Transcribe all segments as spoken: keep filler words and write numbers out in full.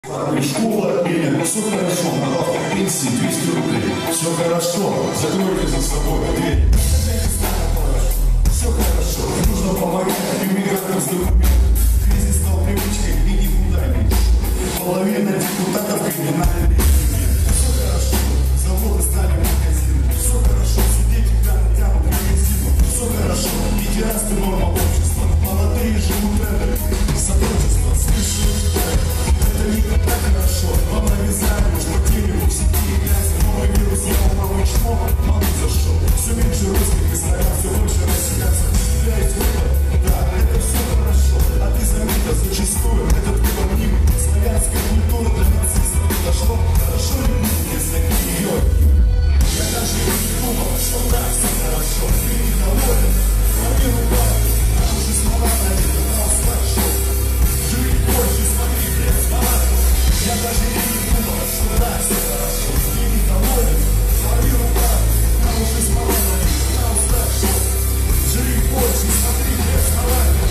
Школа, или все хорошо, надавка пенсии двести рублей. Все хорошо, закройте за собой дверь. Все хорошо, нужно помогать иммигрантам с документами. Кризис стал привычкой и никуда не идет. Половина депутатов криминальные. Все хорошо, заводы стали магазинами. Все хорошо, судей тебя натянут на резину. Все хорошо, лидерство норма общества. Молодые живут трендами, сотрудничество с высшим жданием. Это не так хорошо, вам навязали, уж по телеву в сети и грязи. Новый вирус, я упал чмо, мало зашел. Все меньше русских и славян, все больше россиянцев. Для есть выбор, да, это все хорошо. А ты заметил, зачастую этот выбор мимо. Славянская культура для нацистов дошло. Хорошо ли будет, если ее? Я даже не думал, что так все хорошо. Ты недоволен, лови руками. А уже слова наведет, на устах шел. Живи больше, смотри, блядь, фанатов. Я даже и не думал, что так все хорошо. Ты недоволен, лови руками. А уже слова наведет, на устах шел. Живи больше, смотри, блядь, фанатов.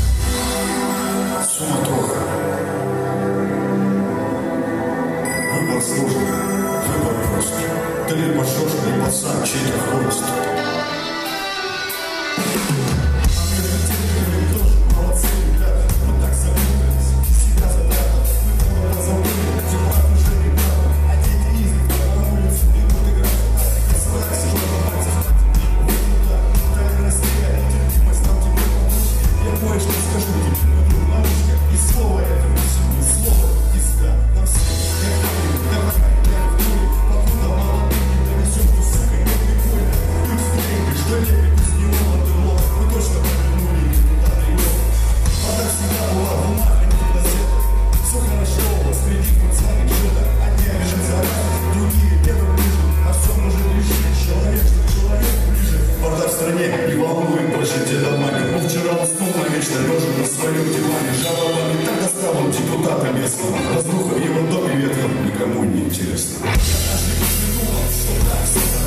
Суматоха. Выбор сложный, выбор прост. Ты либо жжешь, либо сам чей-то хвост. Разруха в его доме веткам никому не интересно. Я даже не думал, что так все